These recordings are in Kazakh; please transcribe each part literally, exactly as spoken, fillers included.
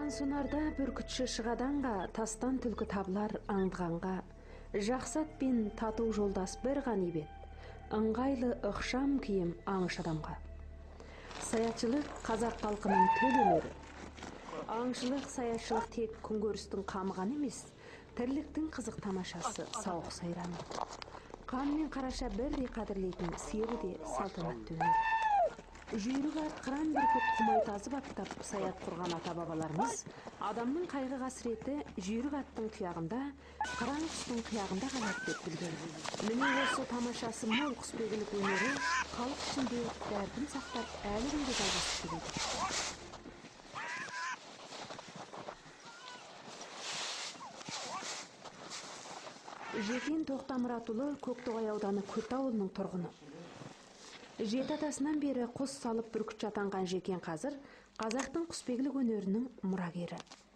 Ан сунарда бүркітші шығаданға, тастан түлкі табылар аңдығанға, жақсат пен тату жолдас бір ғанибет, ыңғайлы ықшам киім аңшы адамға. Саятшылық қазақ халқының төл өнері. Аңшылық, саятшылық тек күнкөрістің қамыған емес, тірліктің қызық тамашасы, сауық сайраны. Қан мен қараша бірдей қадірлейтін сері де салтанатты өнер. Жүйрік ат қыран бүркіт құмай тазып аттап саят құрған ата-бабаларымыз адамның қайғы қасіреті жүйрік аттың тұяғында, қыран құстың қияғында қалады деп білген. Міне осы тамашасы мол құсбегілік өнері халық ішінде дәртін сақтап әлі күнге жалғасып келеді. Жекен Тоқтамұратұлы Көктоғай ауданы Көт ауылының тұрғыны. Жеті атасынан бері құс салып бүркітші атанған Жекен қазір қазақтың құсбегілік өнерінің мұрагері.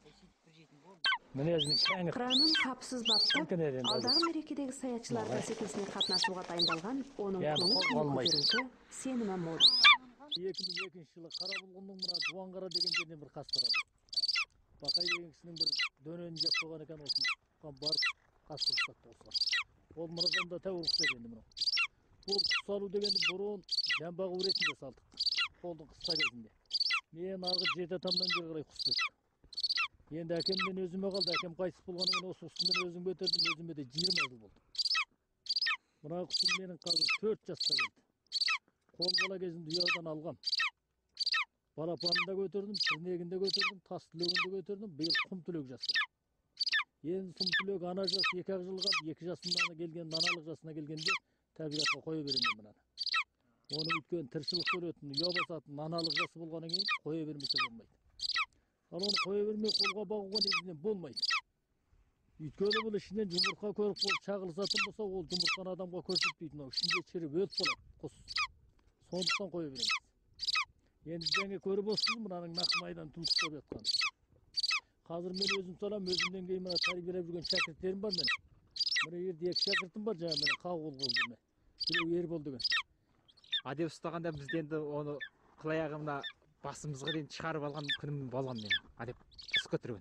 Қыранын қапсыз баптап, алдағы мерекедегі саятшылар бәсекесіне қатынасуға дайындалған оның көңіл көтеріңкі сенімі мол. екі мың екінші жылы Қарабұлғынның мұра Дуанғара деген жерден бір қас тұрады. Бақай деген кісінің бір дөнені жеп қойған екен, осын барып қас тұрыстатты осыға. Ол мұрадан да тәуір құс екенді мұра. Бұл құс салу дегенді бұрын жамбағы ретінде салдық, қолдың қысқа кезінде. Мен арғы жеті атамдан бері қарай құс бек. Енді әкеммен өзіме қалды, әкем қайтыс болғанымен осы құсыммен өзім көтердім, өзіме де жиырма жыл болды. Мына құсым менің қазір төрт жасқа келді. Қол бала кезімде ұядан алғам. Балапанын да көтердім, тірнегін де көтердім, тас түлегін де көтердім, биыл құм түлек жасым. Енді құм түлек ана жас екі ақ жыл қалды, екі жасында келген, аналық жасына келгенде табиғатқа қоя беремін мынаны. Оны өткен тіршілік көретін, ұя басатын, аналық жасы болғаннан кейін қоя бермесе болмайды. Ал оны қоя бермей қолға бағуға негізінен болмайды. Өйткені бұл ішінен жұмыртқа көріп болып шағылысатын болса, ол жұмыртқаны адамға көрсетпейтін, ол ішінде шіріп өліп қалады құс. Сондықтан қоя береміз. Енді жаңа көріп отырсыз мынаның нақымайдан тұмсықтап жатқаны. Қазір мен өзім салам, өзімнен кейін мына тәрбиелеп жүрген шәкірттерім бар менің. Мына жерде екі шәкіртім бар, жаңа менің қағыл қылып жүрме. Біреу Ербол деген. Адеп ұстағанда бізде енді оны қылаяғымда басымызға дейін шығарып алған күнім болған мен. Адеп құс көтерген.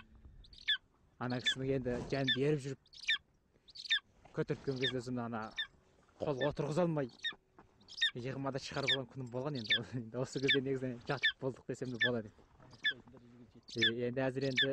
Ана кісінің енді жәнді еріп жүріп көтерткен кезде өзімді ана қолға отырғыза алмай иығыма да шығарып алған күнім болған енді. Осы кезде негізінен жатып болдық десем де болады. Енді әзір енді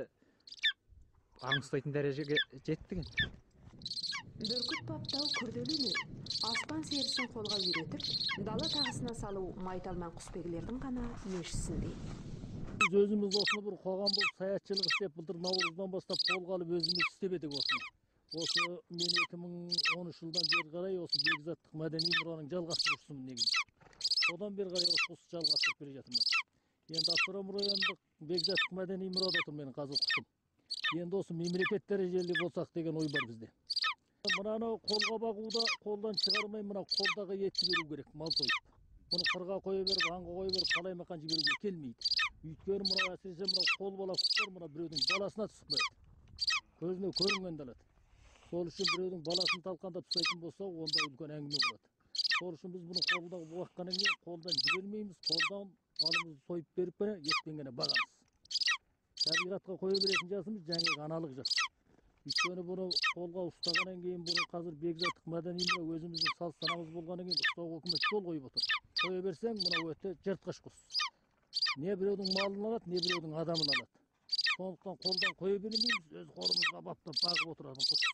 аң ұстайтын дәрежеге жеттік енді. Бүркіт баптау күрделі өнер. Аспан серісін қолға үйретіп, дала тағысына салу майталман құсбегілердің ғана еншісінде. Біз өзіміз осыны бір қоғам болып саятшылық істеп, былтыр наурыздан бастап қолға алып өзіміз істеп едік осыны. Осы мен екі мың он үш жылдан бері қарай осы бекзаттық мәдени мұраның жалғастырушысымын негізі. Содан бері қарай осы құсты жалғастырып келе жатырмын. Енді Автономиялық райондық бекзаттық мәдени мұрада отыр менің қазір құсым. Енді осы мемлекет дәрежелі болсақ деген ой бар бізде. Мынаны қолға бағуда қолдан шығармай, мына қолдағы етті беру керек, мал сойып. Бұны қырға қоя беріп, аңға қоя беріп, қалай мақан жіберуге келмейді. Өйткені мына әсіресе мына қол бала құстар мына біреудің баласына түсіп қояды. Көзіне көрінгенді алады. Сол үшін біреудің баласын талқандап ұстайтын болса, онда үлкен әңгіме болады. Сол үшін біз бұны қолдағы уаққаннан кейін қолдан жібермейміз, қолдан малымызды сойып беріп қана еттен ғана бағамыз. Табиғатқа қоя беретін жасымыз жаңағы аналық жас. Өйткені бұны қолға ұстағаннан кейін бұны қазір бекзаттық мәдени мұра өзіміздің салт санамыз болғаннан кейін ұстауға үкімет жол қойып отыр. Қоя берсең, мына өте жыртқыш құс. Не біреудің малын алады, не біреудің адамын алады. Сондықтан қолдан қоя бермейміз, өз қолымызға баптап бағып отыратын құс.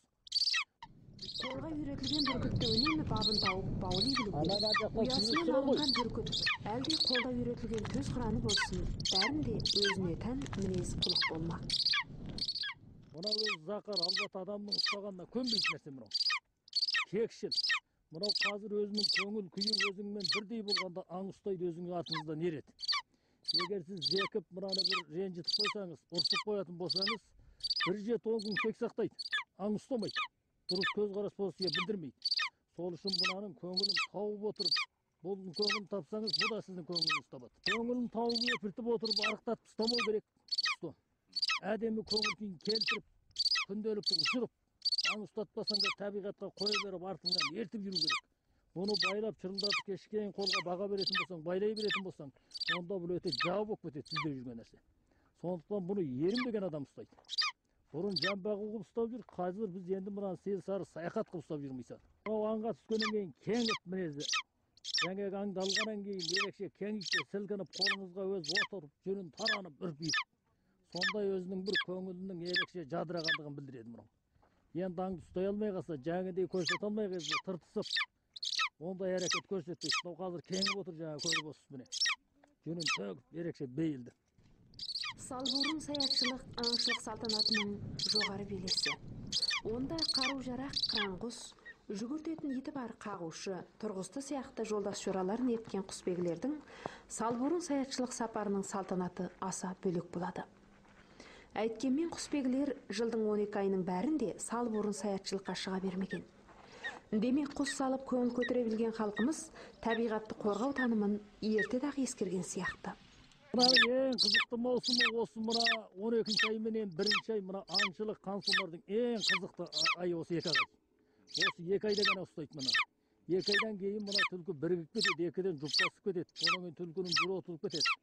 Қолға үйретілген бүркітті үнемі бабын тауып баули білу керек. Ұясынан алынған бүркіт, әлде қолда үйретілген төс қыраны болсын, бәрінде өзіне тән мінез құлық болмақ. Мына өз зақар, албат адамның ұстағанына көнбейтін нәрсе мынау. Кекшіл. Мынау қазір өзінің көңіл күйі өзіңмен бірдей болғанда аң ұстайды өзіңнің артыңызда нереді. Егер сіз зекіп мынаны бір ренжітіп қойсаңыз, ұрсып қоятын болсаңыз, бір жеті он күн кек сақтайды. Аң ұстамайды. Дұрыс көзқарас болса білдірмейді. Сол үшін мынаның көңілін тауып отырып, бұл көңілін тапсаңыз, бұл да сіздің көңіліңіз табады. Көңілін тауып епіртіп отырып, арықтатып ұстамау керек. Құсты. Әдемі көңіл күйін келтіріп, күнделікті ұшырып, аң ұстатпасаң да табиғатқа қоя беріп, артыңнан ертіп жүру керек. Бұны байлап, шырылдатып, кешкейін қолға баға беретін болсаң, байлай беретін болсаң, онда бұл өте жау болып кетеді сізде жүрген нәрсе. Сондықтан бұны ерінбеген адам ұстайды. Бұрын жамбағы қылып ұстап жүр, қазір біз енді мынаны сел сары саяхат қылып ұстап жүрміз. Мынау аңға түскеннен кейін кеңіп мінезі. Жаңағы аңды алғаннан кейін ерекше кеңікте сілкініп, қолыңызға өз отырып, жүнін таранып, үрпиіп. Сондай өзінің бір көңілінің ерекше жадырағандығын білдіреді мынау. Енді аңды ұстай алмай қалса, жаңағыдай көрсете алмай қалса, тыртысып, ондай әрекет көрсетпейді. Мынау қазір кеңіп отыр, жаңағы көріп отырсыз міне. Жүнін төгіп, ерекше бейілді. Салбурын саятшылық аңшылық салтанатының жоғары белесі. Онда қару-жарақ, қыран-құс, жүгіртетін иті бар қағушы, тұрғысты сияқты жолдас жораларын ерткен құсбегілердің салбурын саятшылық сапарының салтанаты аса бөлек болады. Әйткенмен құсбегілер жылдың он екі айының бәрінде салбурын саятшылыққа шыға бермеген. Демек құс салып көңіл көтере білген халқымыз табиғатты қорғау танымын ертеде-ақ ескерген сияқты. Мына ең қызықты маусымы осы мына он екінші ай менен бірінші ай мына аңшылық қансулардың ең қызықты айы осы екі ай. Осы екі айда ғана ұстайды мына. Екі айдан кейін мына түлкі бірігіп кетеді, екіден жұптасып кетеді. Одан кейін түлкінің жүрі отылып кетеді.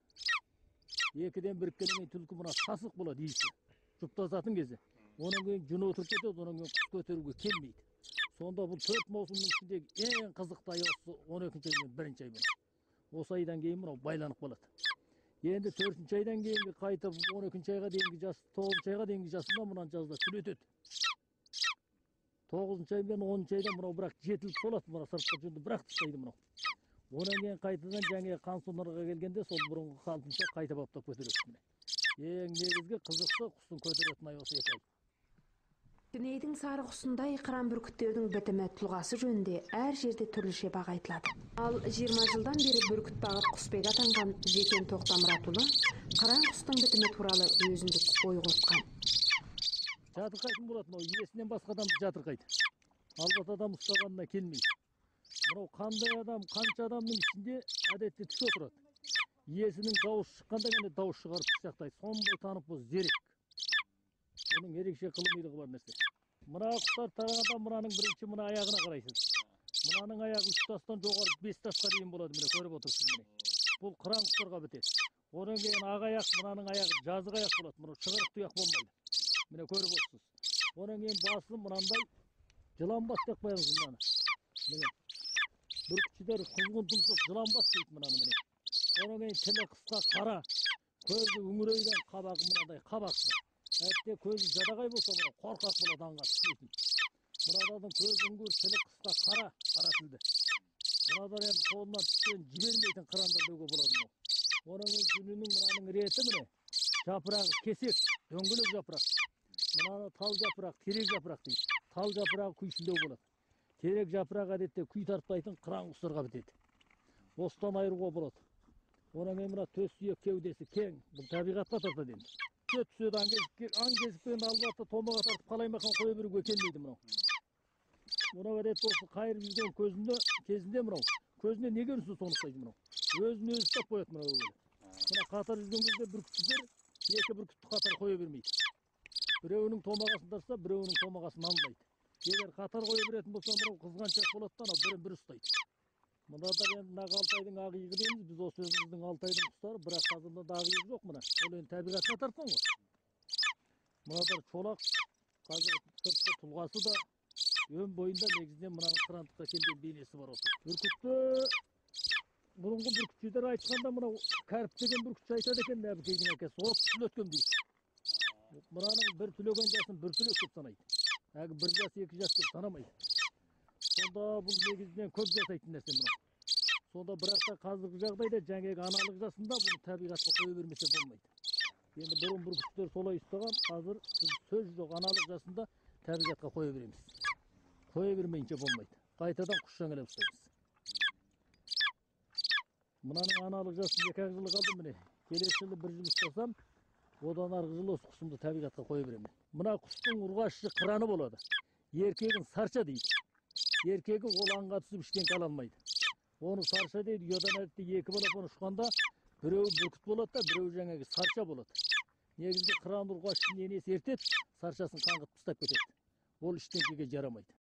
Екіден біріккеннен кейін түлкі мына сасық болады иісі. Жұптасатын кезде. Одан кейін жүні отырып кетеді, одан кейін құс көтеруге келмейді. Сонда бұл төрт маусымның ішіндегі ең қызықты ай осы он екінші ай мен бірінші ай мына. Осы айдан кейін мынау байланып қалады. Енді төртінші айдан кейінгі қайтып он екінші айға дейінгі жас, тоғызыншы айға дейінгі жасында мұнан жазда түлетеді. тоғызыншы ай мен оныншы айда мынау бірақ жетіліп болады, мына сыртқы жүнді бірақ тастайды мынау. Онан кейін қайтадан жаңағы қансонарға келгенде сол бұрынғы қалпынша қайта баптап көтереді міне. Ең негізгі қызықты құстың көтеретін ай осы екі ай. Дүниенің сары құсындай қыран бүркіттердің бітімі, тұлғасы жөнінде әр жерде түрліше баға айтылады. Ал жиырма жылдан бері бүркіт бағып құсбегі атанған Жекен Тоқтамұратұлы қыран құстың бітімі туралы өзіндік ой қорытқан. Жатырқайтын болады, мынау иесінен басқа адам жатырқайды. Албат адам ұстағанына келмейді. Мынау қандай адам, қанша адамның ішінде әдетте тік отырады. Иесінің дауыс шыққанда ғана дауыс шығарып сияқтайды. Сондай танып бұл зерек. Оның ерекше қылымилығы бар нәрсе. Мына құстар тарағанда мынаның бірінші мына аяғына қарайсыз. Мынаның аяғы үш тастан жоғары бес тасқа дейін болады, міне көріп отырсыз міне. Бұл қыран құстарға бітеді. Одан кейін ақ аяқ, мынаның аяғы жазық аяқ болады. Мына шығырық тұяқ болмайды. Міне көріп отырсыз. Одан кейін басы мынандай жыланбас деп қоямыз мынаны. Міне. Бүркітшілер құзғын тұмсық жыланбас дейді мынаны міне. Одан кейін тілі қысқа қара, көзі үңірейген қабағы мынандай қабақ. Әйтте көзі жадағай болса, мына қорқақ болады аңға түспейтін. Мынаданың көзі үңгір, тілі қысқа қара, қара тілді. Мынадар енді қолынан түскен жібермейтін қырандар деуге болады мынау. Оның жүнінің мынаның реті міне, жапырағы кесек, дөңгелек жапырақ. Мынаны тал жапырақ, терек жапырақ дейді. Тал жапырағы күйшілдеу болады. Терек жапырағы әдетте күй тартпайтын қыран құстарға бітеді. Осыдан айыруға болады. Одан кейін мына төс сүйек кеудесі кең, бұл табиғатқа тартады енді. Түседі аң кезікпен албатты томаға тартып қалай мақан қоя беруге келмейді мынау. Мынау әдетте осы қайырып жүрген көзінде, кезінде мынау. Көзіне неге үнсіз соны ұстайды мынау. Өзін өзі ұстап қояды мынау өлі. Мына қатар жүрген кезде бүркітшілер екі бүркітті қатар қоя бермейді. Біреуінің томағасын тартса, біреуінің томағасын алмайды. Егер қатар қоя беретін болса, мынау қызғаншақ болады да, бірін бір ұстайды. Мынадар енді мына Алтайдың ағиығы дейміз, біз осы өзіміздің Алтайдың құстары, бірақ қазірде ағиығы жоқ мына. Ол енді табиғатына тартқан ғой. Мынадар чолақ, қазір сыртқы тұлғасы да өн бойында негізінен мынаның қырандыққа келген бейнесі бар осы. Бүркітті бұрынғы бүркітшілер айтқанда мынау кәріп деген бүркітші айтады екен, Әбікейдің әкесі, от түлеткен дейді. Мынаның бір түлеген жасын бір түлек деп санайды. Әгі бір жас, екі жас деп санамайды. Сонда бұл негізінен көп жасайтын нәрсе мынау. Сонда бірақ та қазіргі жағдайда жаңағы аналық жасында bunu табиғатқа қоя бермесе болмайды. Енді бұрын бүркіттер солай ұстаған, қазір біз сөз жоқ аналық жасында табиғатқа қоя береміз. Қоя бермейінше болмайды. Қайтадан құс жаңалап ұстаймыз. Мынаның аналық жасында екі ақ жылы қалды міне. Келесі жылы бір жыл ұстасам, одан арғы жылы осы құсымды табиғатқа қоя беремін. Мына құстың ұрғашысы қыраны болады. Еркегін сарша дейді. Еркегі ол аңға түсіп іштен қала алмайды. Оны сарша дейді, ұядан әдетте екі балапан ұшқанда біреуі бүркіт болады да, біреуі жаңағы сарша болады. Негізгі қыран ұрғашының енесі ертеді, саршасын қаңғытып тастап кетеді. Ол іштен жарамайды.